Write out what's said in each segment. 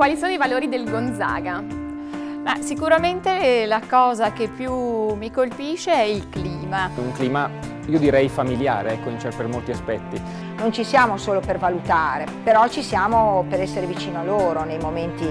Quali sono i valori del Gonzaga? Sicuramente la cosa che più mi colpisce è il clima. Un clima, io direi familiare, ecco, per molti aspetti. Non ci siamo solo per valutare, però ci siamo per essere vicino a loro nei momenti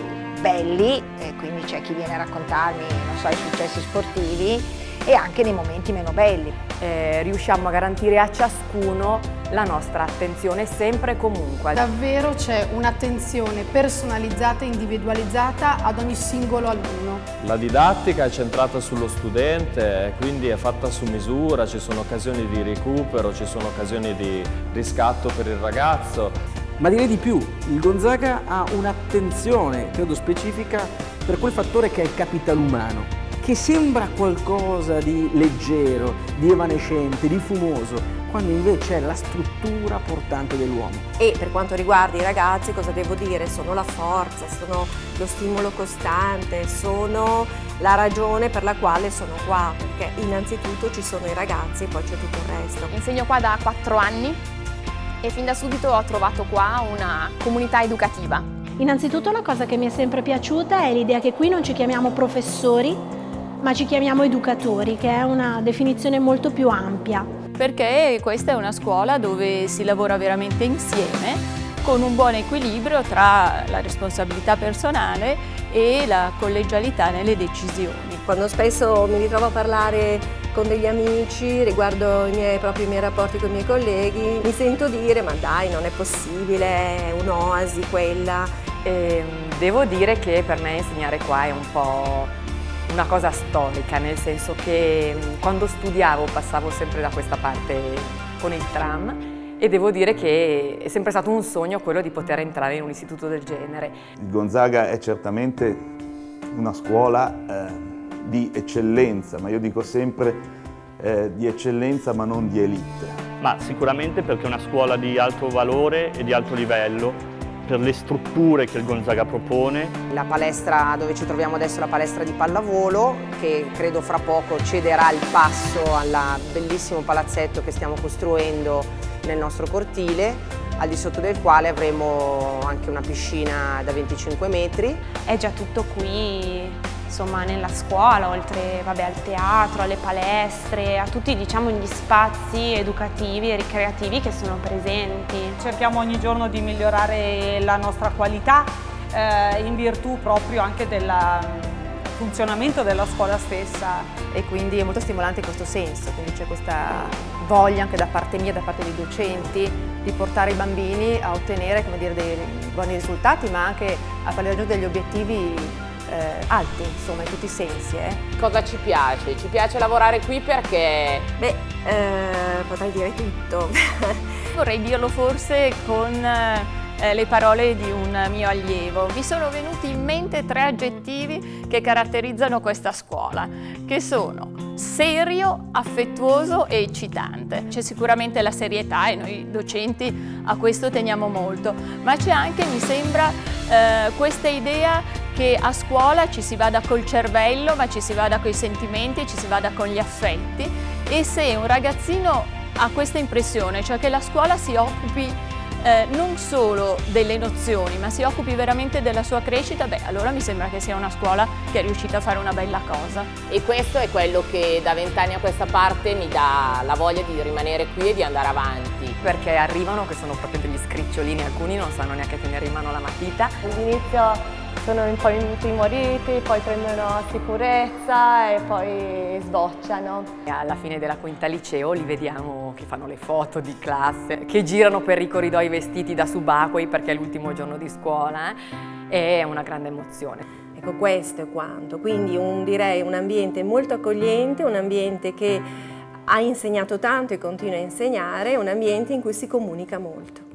belli, e quindi c'è chi viene a raccontarmi, non so, i successi sportivi, e anche nei momenti meno belli. Riusciamo a garantire a ciascuno la nostra attenzione sempre e comunque. Davvero c'è un'attenzione personalizzata e individualizzata ad ogni singolo alunno. La didattica è centrata sullo studente, quindi è fatta su misura, ci sono occasioni di recupero, ci sono occasioni di riscatto per il ragazzo. Ma direi di più, il Gonzaga ha un'attenzione, credo specifica, per quel fattore che è il capitale umano, che sembra qualcosa di leggero, di evanescente, di fumoso, quando invece è la struttura portante dell'uomo. E per quanto riguarda i ragazzi, cosa devo dire? Sono la forza, sono lo stimolo costante, sono la ragione per la quale sono qua, perché innanzitutto ci sono i ragazzi e poi c'è tutto il resto. Insegno qua da 4 anni e fin da subito ho trovato qua una comunità educativa. Innanzitutto la cosa che mi è sempre piaciuta è l'idea che qui non ci chiamiamo professori, ma ci chiamiamo educatori, che è una definizione molto più ampia. Perché questa è una scuola dove si lavora veramente insieme, con un buon equilibrio tra la responsabilità personale e la collegialità nelle decisioni. Quando spesso mi ritrovo a parlare con degli amici riguardo i miei rapporti con i miei colleghi, mi sento dire: ma dai, non è possibile, è un'oasi quella. Devo dire che per me insegnare qua è un po' una cosa storica, nel senso che quando studiavo passavo sempre da questa parte con il tram e devo dire che è sempre stato un sogno quello di poter entrare in un istituto del genere. Il Gonzaga è certamente una scuola di eccellenza, ma io dico sempre di eccellenza ma non di elite. Ma sicuramente perché è una scuola di alto valore e di alto livello, per le strutture che il Gonzaga propone. La palestra dove ci troviamo adesso è la palestra di pallavolo, che credo fra poco cederà il passo al bellissimo palazzetto che stiamo costruendo nel nostro cortile, al di sotto del quale avremo anche una piscina da 25 metri. È già tutto qui, insomma, nella scuola, oltre al teatro, alle palestre, a tutti, diciamo, gli spazi educativi e ricreativi che sono presenti. Cerchiamo ogni giorno di migliorare la nostra qualità in virtù proprio anche del funzionamento della scuola stessa. E quindi è molto stimolante in questo senso, quindi c'è questa voglia anche da parte mia, da parte dei docenti, di portare i bambini a ottenere, come dire, dei buoni risultati, ma anche a fare raggiungere degli obiettivi alti, insomma, in tutti i sensi. Cosa ci piace? Ci piace lavorare qui perché... potrei dire tutto. Vorrei dirlo forse con le parole di un mio allievo. Vi sono venuti in mente 3 aggettivi che caratterizzano questa scuola, che sono serio, affettuoso e eccitante. C'è sicuramente la serietà e noi docenti a questo teniamo molto, ma c'è anche, mi sembra, questa idea che a scuola ci si vada col cervello, ma ci si vada coi sentimenti, ci si vada con gli affetti, e se un ragazzino ha questa impressione, cioè che la scuola si occupi non solo delle nozioni, ma si occupi veramente della sua crescita, allora mi sembra che sia una scuola che è riuscita a fare una bella cosa. E questo è quello che da 20 anni a questa parte mi dà la voglia di rimanere qui e di andare avanti. Perché arrivano che sono proprio degli scricciolini, alcuni non sanno neanche tenere in mano la matita. All'inizio sono un po' intimoriti, poi prendono sicurezza e poi sbocciano. E alla fine della quinta liceo li vediamo che fanno le foto di classe, che girano per i corridoi vestiti da subacquei perché è l'ultimo giorno di scuola, è una grande emozione. Ecco, questo è quanto, quindi direi un ambiente molto accogliente, un ambiente che ha insegnato tanto e continua a insegnare, un ambiente in cui si comunica molto.